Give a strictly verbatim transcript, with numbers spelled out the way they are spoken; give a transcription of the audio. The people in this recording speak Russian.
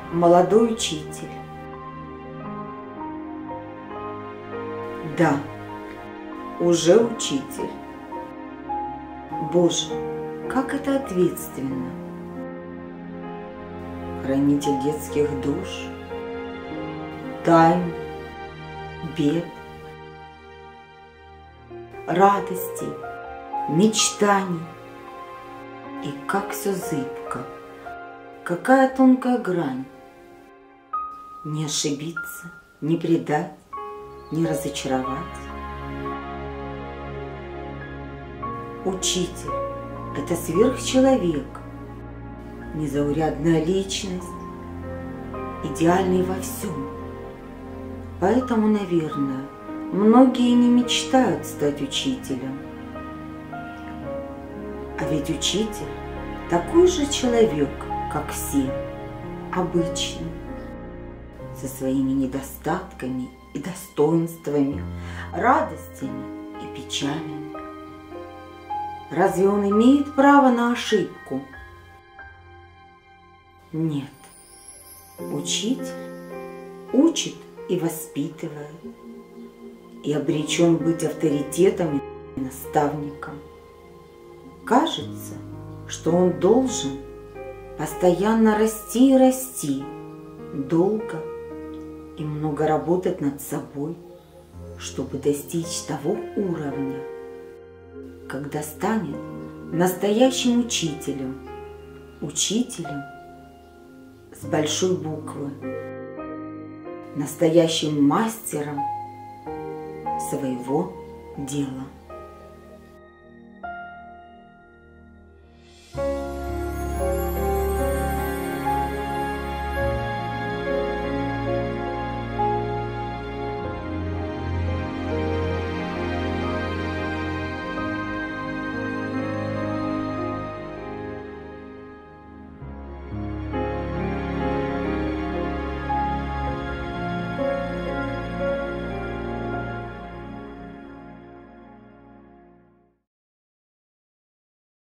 молодой учитель. Да, уже учитель. Боже, как это ответственно! Хранитель детских душ, тайн, бед, радостей, мечтаний. И как все зыбко, какая тонкая грань. Не ошибиться, не предать, не разочаровать. Учитель – это сверхчеловек, незаурядная личность, идеальный во всем. Поэтому, наверное, многие не мечтают стать учителем. А ведь учитель такой же человек, как все, обычный, со своими недостатками и достоинствами, радостями и печалями. Разве он имеет право на ошибку? Нет. Учитель учит и воспитывает, и обречен быть авторитетом и наставником. Кажется, что он должен постоянно расти и расти, долго и много работать над собой, чтобы достичь того уровня, когда станет настоящим учителем, учителем с большой буквы, настоящим мастером своего дела.